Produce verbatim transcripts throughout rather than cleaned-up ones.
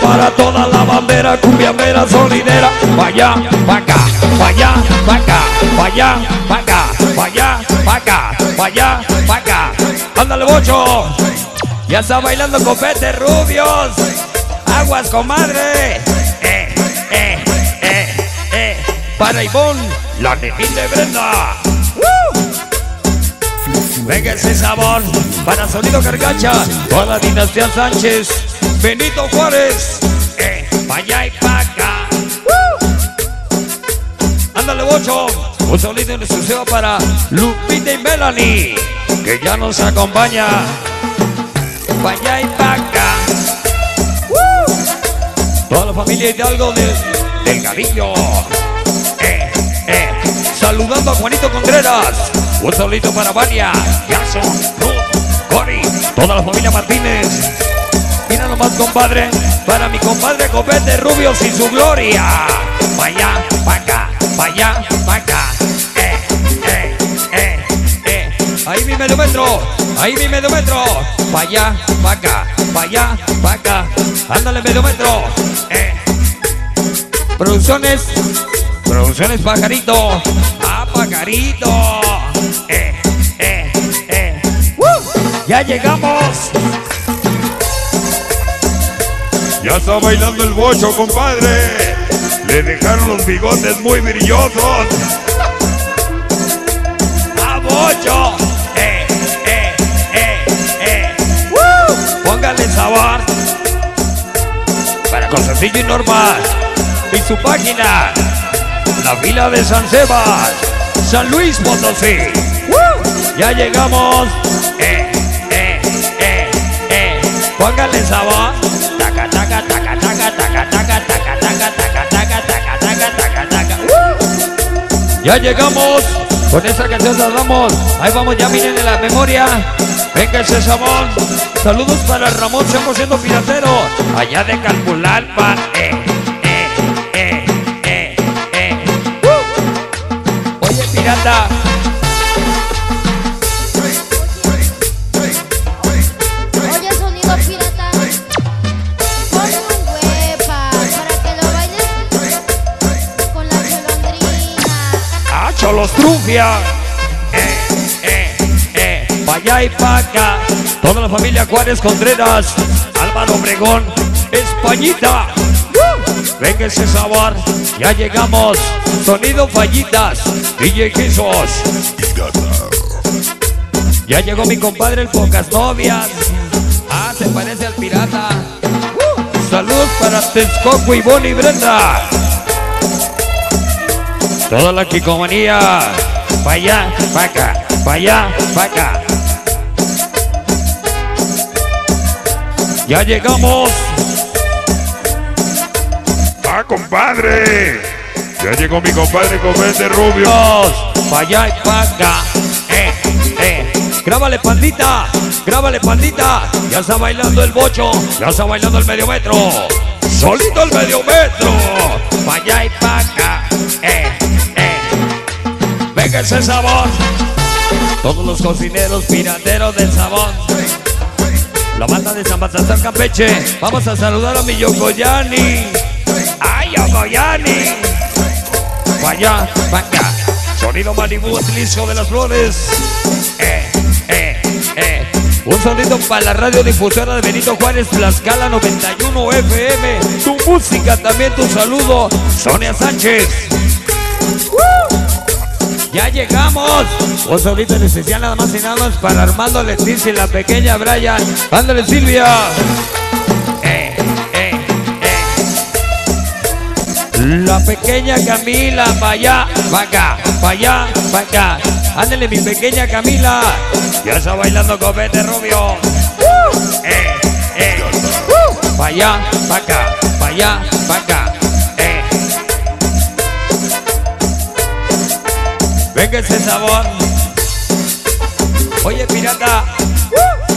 para toda la bandera cumbiambera sonidera. Pa' allá, pa' acá, pa' allá, pa' acá, pa' allá, pa' acá, pa' allá, pa' acá, pa' allá, pa' acá. Ándale, Bocho. Ya está bailando Copete Rubios. Aguas, comadre. Eh, eh, eh, eh. Para Ivonne, la nenín de Brenda. Venga ese sabor para Sonido Gargacha, toda la dinastía Sánchez, Benito Juárez, eh, pa' allá y pa' acá. ¡Uh! Ándale, Bocho. Un sonido en exclusivo para Lupita y Melanie, que ya nos acompaña. Pa' allá y pa' acá. ¡Uh! Toda la familia Hidalgo de, del Garillo. Eh, eh. Saludando a Juanito Contreras. Un solito para Vania, Yaso, Ruth, Cori, toda la familia Martínez. Mira nomás, compadre, para mi compadre Copete Rubios y su gloria. Pa' allá, pa' acá, pa' allá, pa' acá. Eh, eh, eh, eh. Ahí mi medio metro, ahí mi medio metro. Pa' allá, pa' acá, pa' allá, pa' acá. Ándale, medio metro. Eh. Producciones, Producciones Pajarito. Ah, Pajarito. Eh, eh, eh. ¡Uh! Ya llegamos. Ya está bailando el Bocho, compadre. Le dejaron los bigotes muy brillosos. ¡A Bocho! Eh, eh, eh, eh. ¡Uh! Póngale sabor para Constantillo y Norma y su página, La Vila de San Sebas, San Luis Potosí. ¡Uh! Ya llegamos. Eh, eh, eh, eh. Póngale sabor. Taca, taca, taca, taca, taca, taca, taca, taca, taca, taca, taca, taca, taca, taca. ¡Uh! Ya llegamos. Con esta canción saludamos. Ahí vamos, ya miren en la memoria. Venga ese sabor. Saludos para Ramón cien por ciento Piratero, allá de Calpulalpa. Eh, eh, eh, eh, eh. ¡Uh! Oye, pirata. Oye, Sonido Pirata, ponle un huepa para que lo bailes con la golondrina. ¡Ah, Cholos Trufia! Eh, eh, eh. Pa' allá y pa' acá. Toda la familia Juárez Contreras, Álvaro Obregón, Españita. ¡Uh! Venga ese sabor. Ya llegamos. Sonido Fallitas, D J Jesús. Ya llegó mi compadre el Pocas Novias. Ah, se parece al pirata. ¡Uh! Saludos para Texcoco, Ivonne y Brenda. Toda la quicomanía. Pa' allá, pa' acá, pa' allá, pa' acá. Ya llegamos. ¡Ah, compadre! Ya llegó mi compadre Copete Rubios. Pa' allá y pa' acá. Eh, eh. Grábale, pandita. Grábale, pandita. Ya está bailando el Bocho. Ya está bailando el medio metro. Solito el medio metro. Pa' allá y pa' acá. Eh, eh. Venga ese sabor. Todos los cocineros pirateros del sabor. La banda de San Baltasar Campeche. Vamos a saludar a mi Yokoyani. ¡Ay, Yokoyani! Pa' allá, pa' acá. Sonido Malibu, Atlisco de las Flores. Eh, eh, eh. Un sonido para la radiodifusora de Benito Juárez, Tlaxcala noventa y uno F M. Tu música, también tu saludo, Sonia Sánchez. ¡Uh! Ya llegamos. Un solito en especial nada más y nada más para Armando Leticia y la pequeña Brian. Ándale, Silvia. Eh, eh, eh. La pequeña Camila, pa' allá, pa' acá, pa' allá, pa' acá. Ándale, mi pequeña Camila. Ya está bailando Copete Rubio. Uh, eh, eh. Uh, pa' allá, pa' acá, pa' allá, pa' acá. Eh. Venga ese sabor. Oye, pirata. ¡Uh!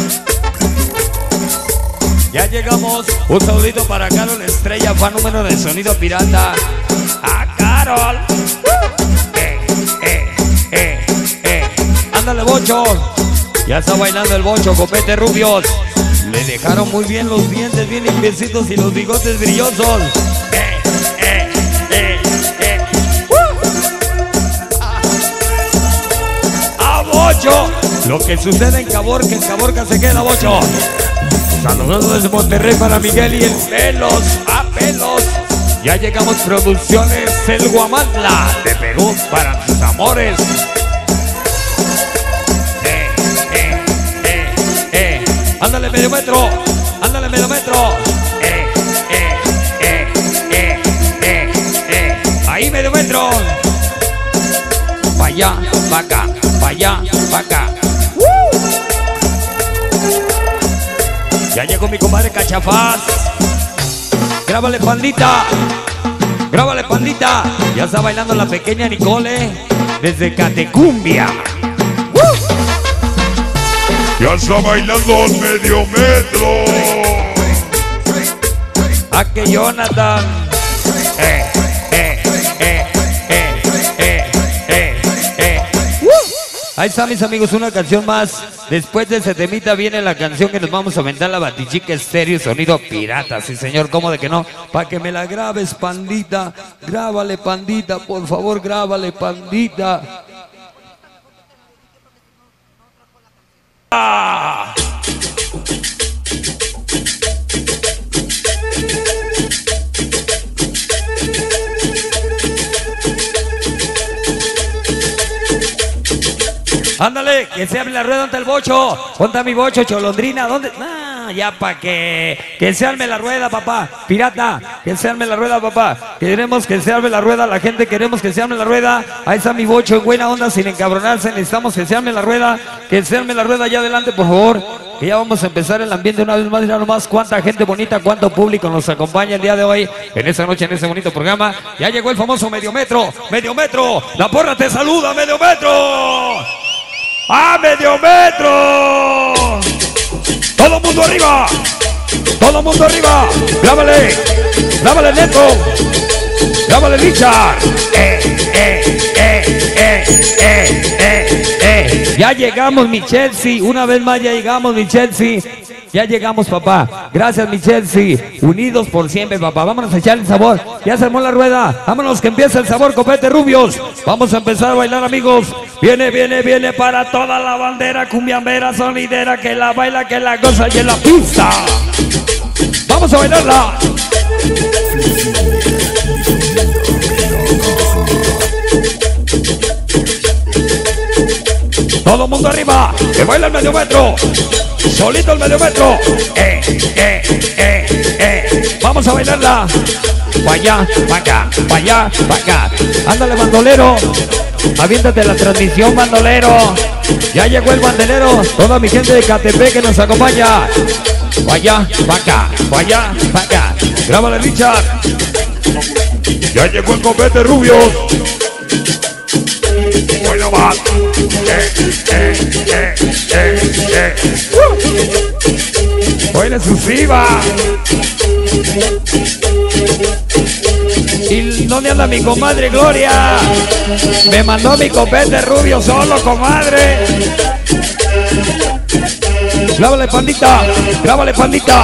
Ya llegamos. Un saludito para Carol Estrella, fan número de Sonido Pirata. ¡Ah, Carol! ¡Uh! Eh, eh, eh, eh. Ándale, Bocho. Ya está bailando el Bocho, Copete Rubios. Le dejaron muy bien los dientes, bien limpiecitos y los bigotes brillosos. Eh, eh, eh, eh. Uh. ¡A Bocho! Lo que sucede en Caborca, en Caborca se queda, Bocho. Saludos desde Monterrey para Miguel y el Pelos. ¡A Pelos! Ya llegamos, Producciones El Guamantla de Perú para tus amores. Eh, eh, eh, eh. Ándale, medio metro. Ándale, medio metro. Eh, eh, eh, eh, eh, eh. Ahí, medio metro. Pa' allá, pa' acá, pa' allá, pa' acá. ¡Woo! Ya llegó mi compadre Cachafaz. Grábale, pandita. Grábale, pandita. Ya está bailando la pequeña Nicole desde Catecumbia. ¡Uh! Ya está bailando medio metro. A que Jonathan. Eh, eh, eh, eh, eh, eh, eh. ¡Uh! Ahí está, mis amigos, una canción más. Después de ese temita viene la canción que nos vamos a aventar, la Batichica Estéreo, sonido pirata, sí señor, ¿cómo de que no? Pa' que me la grabes, pandita, grábale, pandita, por favor, grábale, pandita. ¡Ah! Ándale, que se arme la rueda ante el Bocho. ¿Dónde está mi Bocho, Cholondrina? ¿Dónde? Ah, ya pa' que que se arme la rueda, papá. Pirata, que se arme la rueda, papá. Queremos que se arme la rueda, la gente queremos que se arme la rueda. Ahí está mi Bocho en buena onda, sin encabronarse. Necesitamos que se arme la rueda, que se arme la rueda allá adelante, por favor. Que ya vamos a empezar el ambiente una vez más. Mira nomás cuánta gente bonita, cuánto público nos acompaña el día de hoy, en esta noche, en este bonito programa. Ya llegó el famoso Medio Metro, Medio Metro. La porra te saluda, Medio Metro. ¡A Medio Metro! ¡Todo mundo arriba! ¡Todo mundo arriba! ¡Grábale! ¡Grábale, Neto! ¡Grábale, Richard! ¡Eh, eh, eh, eh, eh, eh, eh! Ya llegamos, mi Chelsea. Una vez más ya llegamos, mi Chelsea. Ya llegamos, papá. Gracias, mi Chelsea. Unidos por siempre, papá. Vámonos a echar el sabor. Ya se armó la rueda. Vámonos que empieza el sabor, copete rubios. Vamos a empezar a bailar, amigos. Viene, viene, viene para toda la bandera cumbiambera, sonidera, que la baila, que la goza y en la pista. Vamos a bailarla. Todo mundo arriba, que baila el Medio Metro. Solito el Medio Metro. Eh, eh, eh, eh. Vamos a bailarla. Pa' allá, pa' acá, pa' allá, pa' acá. Ándale, bandolero. Aviéntate la transmisión, bandolero. Ya llegó el bandelero. Toda mi gente de Catepec que nos acompaña. Pa' allá, pa' acá, pa' allá, pa' acá. Grábale, Richard. Ya llegó el copete rubios. Bueno, va. Eh, eh, eh, eh, eh. Uh. Hoy la exclusiva. ¿Y dónde anda mi comadre Gloria? Me mandó mi copete rubio solo, comadre. Grábale, pandita. Grábale, pandita.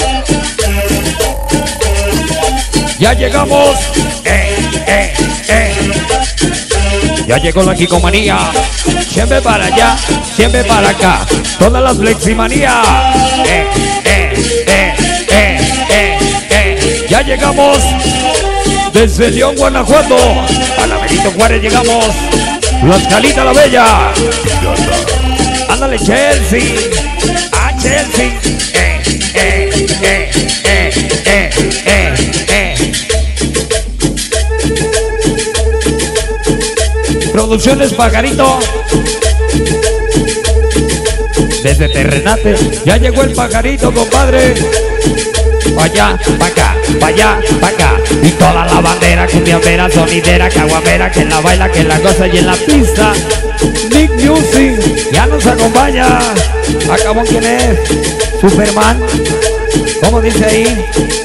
Ya llegamos. Eh, eh, eh. Ya llegó la Kikomanía. Siempre para allá, siempre para acá. Todas las fleximanías. Eh, eh, eh, eh, eh, eh. Ya llegamos. Desde León, Guanajuato, a la Benito Juárez llegamos. Las Calitas la Bella. Ándale, Chelsea. A Chelsea. Eh, eh, eh, eh, eh, eh, eh. Producciones Pajarito. Desde Terrenate. Ya llegó el Pajarito, compadre. Pa' allá, pa' acá, pa' allá, pa' acá. Y toda la bandera, cumbiambera, sonidera, caguamera, que la baila, que la goza y en la pista. Nick Music ya nos acompaña. Acabó, ¿quién es? Superman. ¿Cómo dice ahí?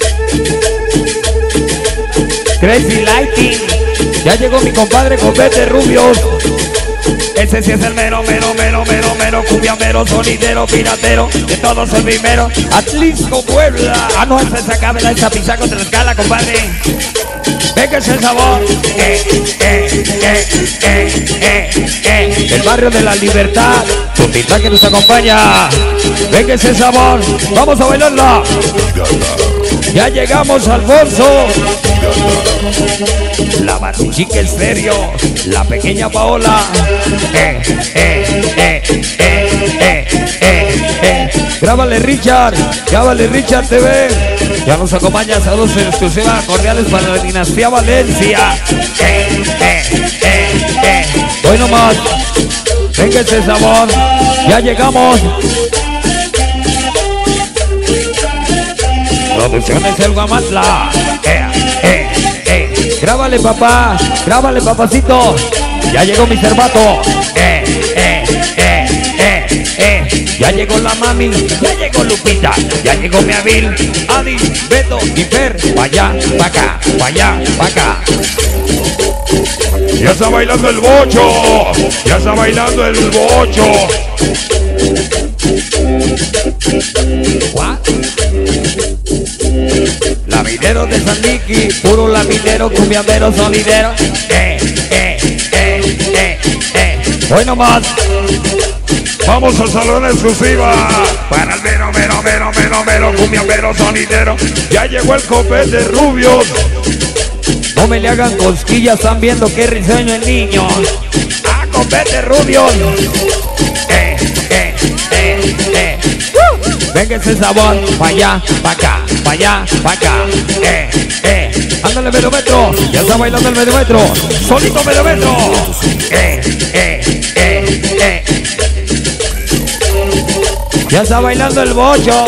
Crazy Lighting. Ya llegó mi compadre Copete Rubios. Ese sí es el mero, mero, mero, mero, mero. mero, cumbiamero, sonidero, piratero, de todos el primero, Atlisco, Puebla. Ah, no, esa se acaba, esa pizza contra la escala, compadre. Venga ese sabor, eh, eh, eh, eh, eh, eh. El barrio de la Libertad, Tutita que nos acompaña. Venga ese sabor, vamos a bailarla. Ya llegamos al bolso. La Batichica Estéreo, la pequeña Paola. Eh, eh, eh, eh, eh, eh, eh. Grábale Richard, grábale Richard T V. Ya nos acompaña saludos en exclusiva cordiales para la dinastía Valencia. Eh, eh, eh, eh. Hoy nomás, venga ese sabor, ya llegamos. Producciones El Guamantla. Eh, eh, eh. Grábale papá, grábale papacito. Ya llegó mi cervato. Eh, eh, eh, eh, eh. Ya llegó la mami, ya llegó Lupita, ya llegó mi Abil, Adi, Beto y Fer. Pa' allá, pa' acá, pa' allá, pa' acá. Ya está bailando el bocho, ya está bailando el bocho. What? Laminero de San Miki, puro laminero, cumbiamero, sonidero. Eh, eh, eh, eh, eh. Hoy nomás. Vamos al salón exclusiva para el mero, mero, mero, mero, mero, cumbiambero, sonidero. Ya llegó el copete rubios. No me le hagan cosquillas, están viendo qué risueño el niño. ¡Ah, copete rubios! Eh, eh, eh, eh. Uh. Venga ese sabor, pa' allá, pa' acá, pa' allá, pa' acá. Eh, eh. Ándale medio metro, ya está bailando el medio metro. Solito medio metro. Eh, eh, eh, eh. Ya está bailando el bocho.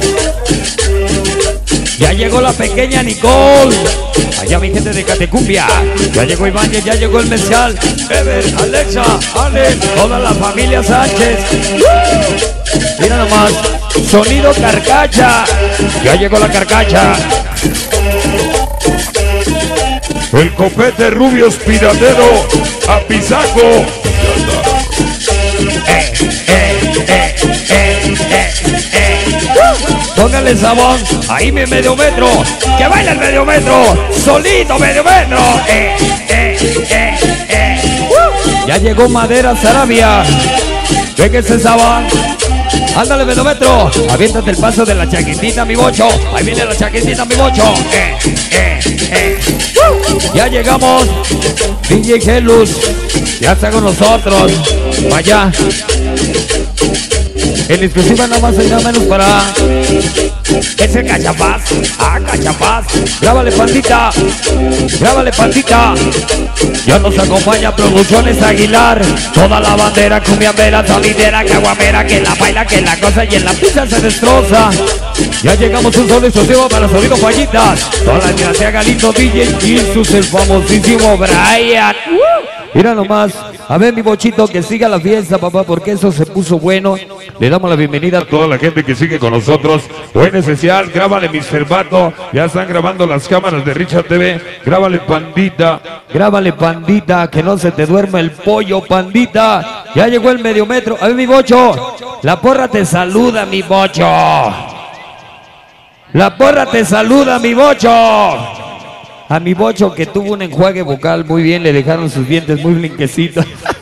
Ya llegó la pequeña Nicole. Allá mi gente de Catecumbia. Ya llegó Ibáñez, ya llegó el Mezcal. Ever, Alexa, Ale, toda la familia Sánchez. Mira nomás, sonido carcacha. Ya llegó la carcacha. El copete rubios piratero a Pisaco. Eh, eh, eh, eh, eh, eh. Póngale sabón, ahí mi medio metro, que baila el medio metro, solito medio metro. Eh, eh, eh, eh. Ya llegó Madera Sarabia, venga ese sabón. Ándale medio metro, aviéntate el paso de la chaquetita mi bocho, ahí viene la chaquetita mi bocho. Eh, eh, eh. Ya llegamos, D J Gelus, ya está con nosotros, vaya. En exclusiva nada más y nada menos para ese Cachapaz, ah Cachapaz, grábale pandita, grábale pandita. Ya nos acompaña Producciones Aguilar, toda la bandera cumbiambera, sonidera, caguamera, que la baila, que la cosa y en la pizza se destroza. Ya llegamos un solo exclusivo para Sonido Fallitas, toda la dinastía Galindo, D J Jesus, el famosísimo Brian. Mira nomás, a ver mi bochito, que siga la fiesta, papá, porque eso se puso bueno. Le damos la bienvenida A toda la gente que sigue con nosotros. Buen especial, grábale mister Vato. Ya están grabando las cámaras de Richard T V. Grábale pandita. Grábale pandita, que no se te duerma el pollo, pandita. Ya llegó el medio metro. A ver mi bocho, la porra te saluda, mi bocho. La porra te saluda, mi bocho. A mi bocho que tuvo un enjuague vocal muy bien, le dejaron sus dientes muy blinquecitos.